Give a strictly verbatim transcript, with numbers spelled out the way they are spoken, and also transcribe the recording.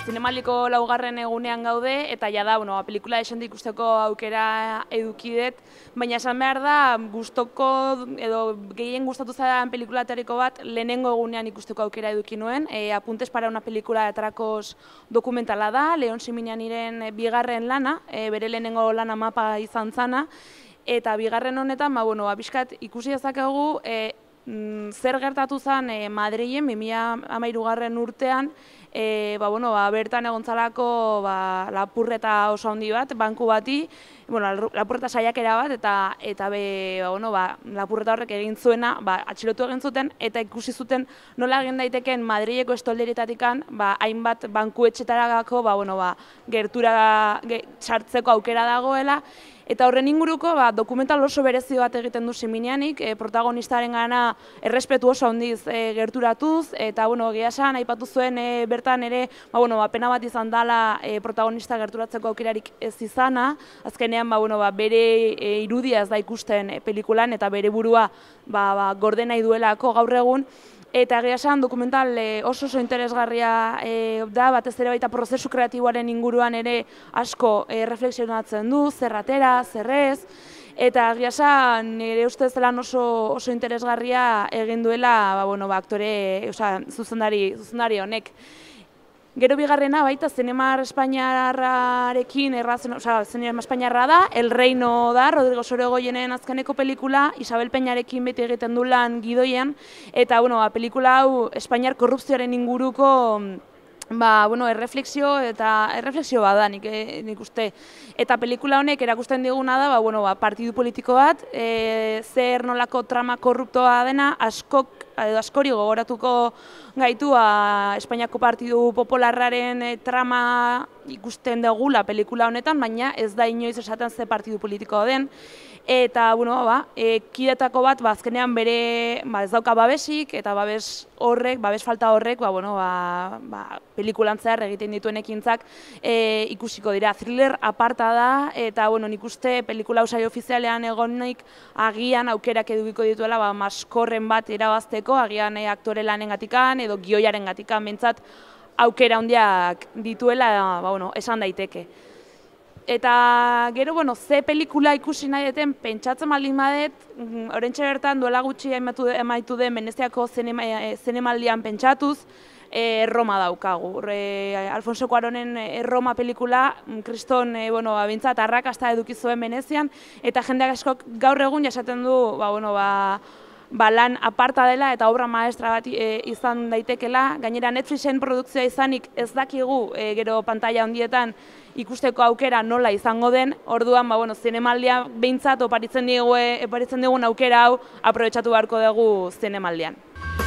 zinemaldiko laugarren egunean gaude, eta jada, bueno, pelikula esente ikusteko aukera edukidet, baina esan behar da, gustoko edo gehien gustatu zaidan pelikulatariko bat lehenengo egunean ikusteko aukera eduki nuen. E, Apuntes para una película de atracos dokumentala da, Leon Siminianiren bigarren lana, e, bere lehenengo lana mapa izan zana, eta bigarren honetan, ba, bueno, abiskat ikusi dezakegu, e, zer gertatu zen e, Madrilen bi mila hamairugarren urtean, e, ba, bueno, ba, bertan egontzalako ba, lapurreta oso handi bat, banku bati, bueno, lapurreta saiakera bat, eta eta be, ba, bueno, ba, lapurreta horrek egin zuena, ba, atxilotu egin zuten, eta ikusi zuten nola egin daiteken Madrileko estolderetatikan, ba, hainbat bankuetxetaragako, ba, bueno, ba, gertura ge, sartzeko aukera dagoela. Eta horren inguruko ba, dokumental oso berezi bat egiten du Siminianik, e, protagonistaren gana errespetu oso handiz e, gerturatuz, eta bueno, egia esan aipatu zuen e, bertan ere ba, bueno, ba, pena bat izan dela e, protagonista gerturatzeko aukerarik ez izana, azkenean ba, bueno, ba, bere e, irudia ez da ikusten e, pelikulan eta bere burua ba, ba, gorde nahi duelako gaur egun. Eta egia esan dokumental oso oso interesgarria e, da, batez ere baita prozesu kreatiboaren inguruan ere asko e, reflexionatzen du, zer atera, zer ez, eta egia esan nire ustez lan oso, oso interesgarria egin duela ba, bueno, ba, aktore, oza, zuzendari, zuzendari honek. Gero bigarrena baita Zinemar Espainiarrarekin errazen, oza, Zinemar Espainiarra da, El Reino da, Rodrigo Sorogoyenen azkeneko pelikula, Isabel Peñarekin beti egiten du lan gidoian, eta bueno, ba, pelikula hau Espainiar korrupzioaren inguruko ba, bueno, erreflexio eta erreflexio bat da, nik, nik uste. Eta pelikula honek erakusten diguna da, ba, bueno, ba, partidu politiko bat, e, zer nolako trama korruptoa dena, askok, edo askori gogoratuko gaitu a, Espainiako Partidu Popularraren e, trama ikusten dugula pelikula honetan, baina ez da inoiz esaten ze partidu politiko den. Eta, bueno, ba, e, kidetako bat, ba, azkenean bere, ba, ez dauka babesik, eta babes horrek, babes falta horrek, ba, bueno, ba, ba, pelikulan zehar egiten dituen ekintzak e, ikusiko dira. Thriller aparta da, eta, bueno, nik uste pelikula usai ofizialean egonik agian aukerak edukiko dituela, ba, maskorren bat irabazteko, agian e, aktore lanen gatikan, edo gioiaren gatikan, bentsat aukera handiak dituela, ba, bueno, esan daiteke. Eta gero, bueno, ze pelikula ikusi nahi deten pentsatzen baldin badet, oraintxe bertan duela gutxi emaitu den Veneziako zinemaldian pentsatuz, e, Roma daukagu. E, Alfonso Cuaronen e, Roma pelikula, kriston, e, bueno, bintzat, arrakasta eduki zuen Venezian, eta jendeak askok gaur egun jasaten du, ba, bueno, ba, ba, lan aparta dela eta obra maestra bat e, izan daitekela. Gainera Netflixen produkzioa izanik ez dakigu e, gero pantalla handietan ikusteko aukera nola izango den, orduan, ba, bueno, zinemaldia behintzat oparitzen digun aukera hau aprobetxatu beharko dugu zinemaldian.